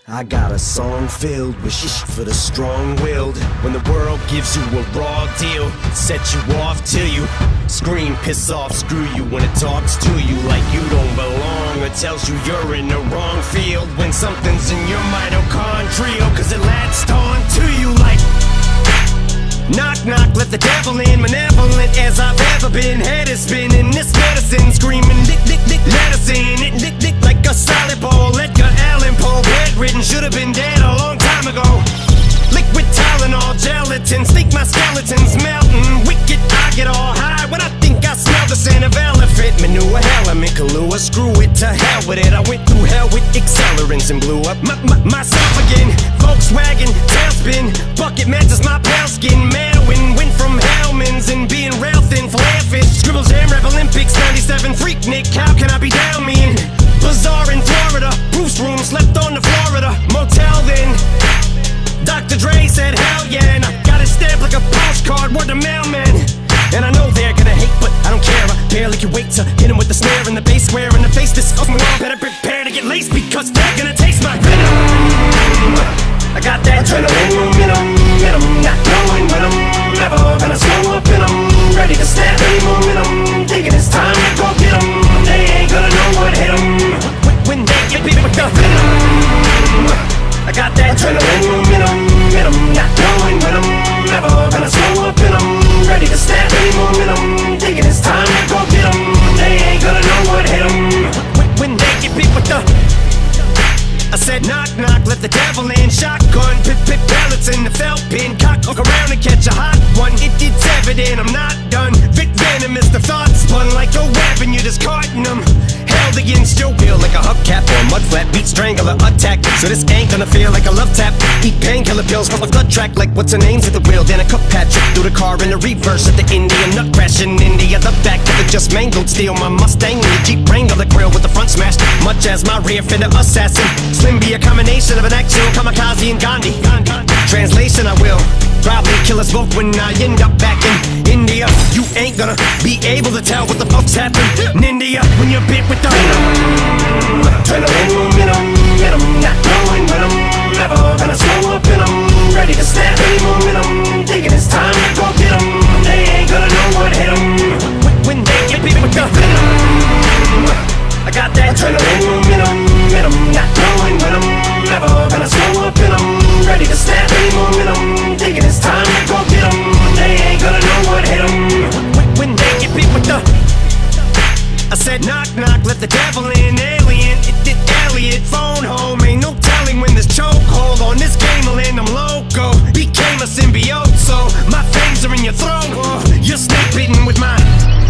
I got a song filled with shit for the strong-willed. When the world gives you a raw deal, set you off till you scream, piss off, screw you. When it talks to you like you don't belong, or tells you you're in the wrong field. When something's in your mitochondrial, cause it latched on to you like knock, knock, let the devil in. Malevolent as I've ever been. Head is spinning, this medicine screaming, dick, dick, dick, let us in. It dick, dick like a solid ball. Edgar Allan Poe, bedridden, should've been dead a long time ago. Liquid Tylenol, gelatin, sneak my skeletons melting. Wicked, I get all high when I think I smell the scent of elephant manure. Hell, I'm in Kahlua, screw it, to hell with it. I went through hell with accelerants and blew up myself again. Volkswagen, tailspin, bucket matches my pale skin. Manwin, went from Hellman's and being rail thin, flare fish. Scribbles, Jam Rap Olympics, 97, Freaknik, how can I be down mean? Bazaar in Florida, Bruce room, slept on the Florida motel then. Dr. Dre said hell yeah, and I got it stamped like a postcard, word to mailman. And I know they're gonna hate, but I don't care. I barely can wait to hit them with the snare and the bass square in the face. This fucking world better prepare to get laced, because they're gonna taste my venom. I got that adrenaline momentum, not knowing when I'm never gonna slow up and I'm ready to snap any momentum. Thinking it's time to go get them. They ain't gonna know what hit them when they get beat with the venom. I got that adrenaline momentum, not knowing when I'm never gonna slow up and I'm ready to snap any momentum. Thinking it's time to go get them. They ain't gonna know what hit them when they get beat with the. I said knock, knock, let the devil in. Shotgun, pip, pellets in the felt pin. Cock, look around and catch a hot one. It's evident I'm not done. Vic venomous, the thoughts spun like a web and you're discarding them. Held against your will like a hubcap or a mud flat. Beat strangler attack, so this ain't gonna feel like a love tap. Eat painkiller pills from a blood track like what's her name's at the wheel. Then a cup patch through the car in the reverse at the Indian nut crash in India. The back of it just mangled steel. My Mustang and the Jeep Wrangler grill with the front smashed, much as my rear fender assassin. Slim be a combination of an actual kamikaze and Gandhi. Translation, I will probably kill us both when I end up back in India. You ain't gonna be able to tell what the fuck's happened in India when you're bit with the adrenaline momentum, not knowing when I'm never gonna slow up and I'm ready to snap any momentum. Thinking it's time to go get them. They ain't gonna know what hit them when they get bit with the venom. I got that adrenaline momentum, not knowing when I'm never gonna slow up and I'm ready to snap any momentum. Thinking it's time to go get them. They ain't gonna know what hit them when they get beat with the. I said knock, knock, let the devil in. Alien, it Elliot, phone home. Ain't no telling when this chokehold on this game will end. I'm loco, became a symbiote, so my fangs are in your throat. You're snake bitten with my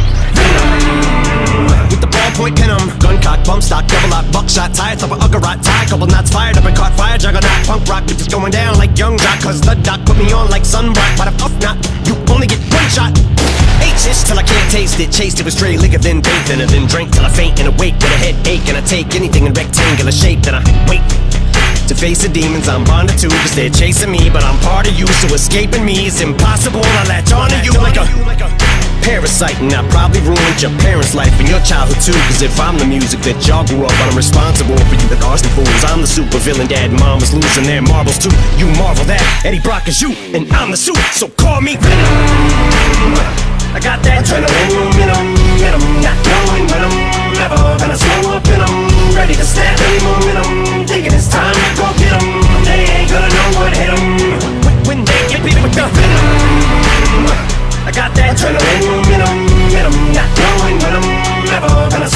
with the ballpoint pin 'em. Gun cock, bump stock, double lock, buckshot, tie top of Uggarot, tie couple knots fired up and caught fire, juggernaut, punk rock, bitches going down like young jock, cause the doc put me on like sunblock. But if not, you only get one shot. H-ish till I can't taste it, chased it with stray liquor, then bathed in it, then drank till I faint and awake with a headache. And I take anything in rectangular shape, then I wait to face the demons I'm bonded to, cause they're chasing me, but I'm part of you, so escaping me is impossible. I latch onto you like a parasite, and I probably ruined your parents' life and your childhood too. Cause if I'm the music that y'all grew up on, I'm responsible for you, the Austin fools. I'm the super villain, dad and mom is losing their marbles too. You marvel that Eddie Brock is you, and I'm the suit, so call me Venom. I got that adrenaline momentum, not knowing when I'm never gonna slow up and I'm ready to snap any momentum. Thinking it's time to go get them. They ain't gonna know what hit them when they get beat with the venom. I got that adrenaline momentum, not knowing when I'm never gonna